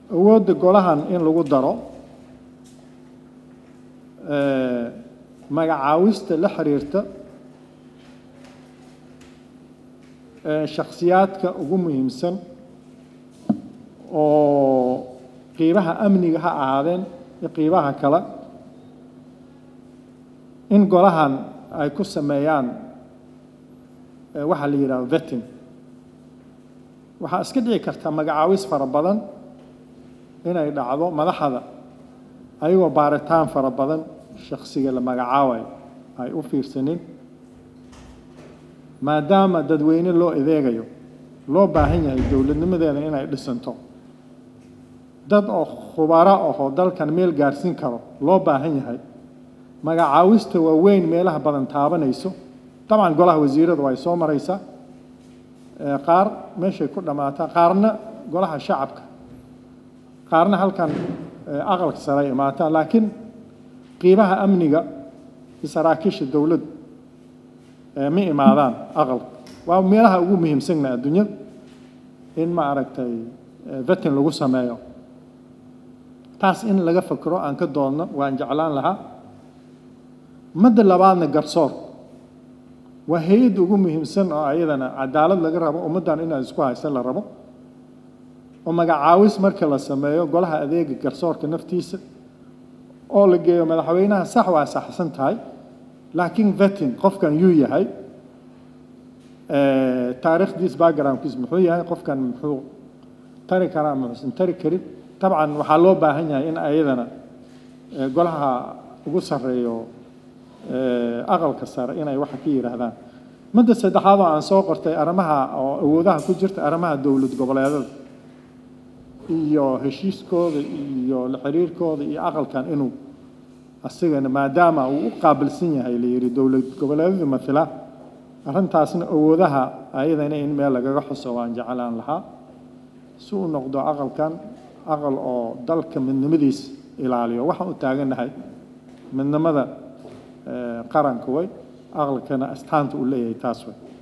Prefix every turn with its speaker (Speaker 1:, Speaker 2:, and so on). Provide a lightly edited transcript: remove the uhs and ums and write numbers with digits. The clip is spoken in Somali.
Speaker 1: awoodda golahan in lagu daro magacaawista la xiriirta shakhsiyaadka ugu muhiimsan oo qiibaha amniga ha ahaadeen iyo qiibaha kale in golahan ay ku sameeyaan waxa la yiraahdo vetting waxa iska dhici karta magacaawis fara badan inay dhacdo madaxda ayagoo baaritaan fara badan shakhsiga la magacaaway ay u fiirsanin maadaama dadweyne loo adeegayo loo baahan yahay dowladnimadeena inay dhisanto dad oo khubaro oo dalkan meel gaarsiin karo loo baahan yahay magacaawista waaweyn meelaha badan taabanayso طبعا golaha wasiiradu way soo maraysaa qaar meeshay ku dhamaataa qaarna golaha shacabka qaarna halkan aqalka sare imaataa laakiin qiibaha amniga saraakiisha dawladda ma imaadaan aqalka waa meelaha ugu muhiimsan adduunyada in ma aragtay vetting lagu sameeyo taas in laga fakaro aan ka doonno waan jeclaan lahaa madda labaadna garsoor waa hay'ad ugu muhiimsan oo ayadana cadaalad laga rabo ummadan in ay isku haysan la rabo oo magacaawis marka la sameeyo golaha adeega garsoorka naftiisa oo la geeyo madaxweynaha sax waa saxsan tahay laakiin vetting qofkan yuu yahay taariikhdiis backgroundkiis muxuu yahay qofkan muxuu tari karaa muxuusan tari karin طبعا waxaa loo baahan yahay in ayadana golaha ugu sareeyo aqalka sare inay wax ka yiraahdaan madda saddexaad oo aan soo qortay arrimaha oo awoodaha ku jirta arrimaha dawlad goboleedyada iyo heshiiskooda iyo la xiriirkooda iyo aqalkan inuu asigana maadaama uu u qaabilsan yahay la yiri dawlad goboleedyada matala arrintaasna awoodaha ayadana in meel lagaga xuso waan jeclaan lahaa si uu noqdo aqalkan aqal oo dalka midnimadiisa ilaaliyo waxaan u taaganahay midnimada qaranka way aqalkana astaanta u leeyahay taas way